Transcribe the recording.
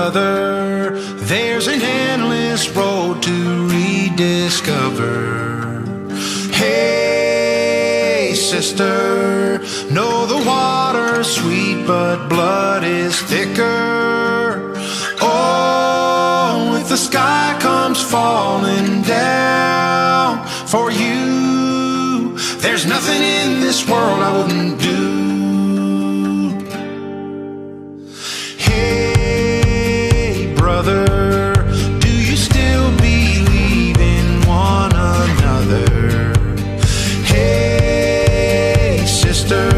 brother, there's an endless road to rediscover. Hey, sister, know the water's sweet, but blood is thicker. Oh, if the sky comes falling down for you, there's nothing in this world I wouldn't do. Hey, brother, do you still believe in one another? Hey, sister,